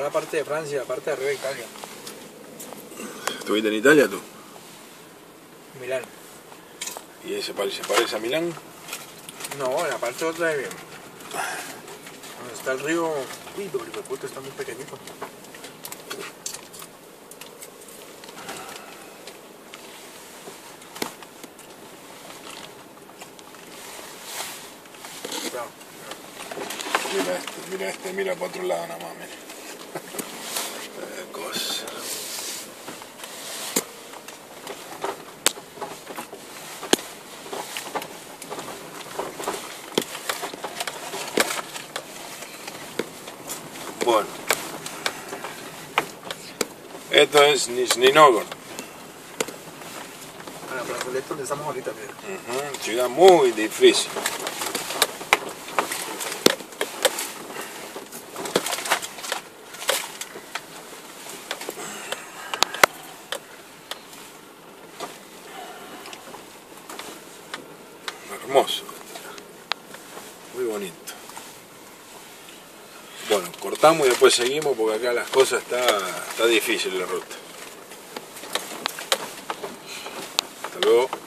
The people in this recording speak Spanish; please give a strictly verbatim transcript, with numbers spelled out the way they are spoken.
la parte de Francia, la parte de arriba de Italia. ¿Estuviste en Italia tú? Milán. ¿Y ese parece, parece a Milán? No, la parte otra de bien. Donde está el río. Uy, pero el puto está muy pequeñito. Cuidado. Mira este, mira este, mira para otro lado nada más, mira. Eh, cosa. Bueno, esto es Nizhny Novgorod. A la plazoleta donde estamos ahorita, mira. Uh-huh. Ciudad muy difícil. Hermoso. Muy bonito. Bueno, cortamos y después seguimos porque acá las cosas está, está difícil la ruta. Hasta luego.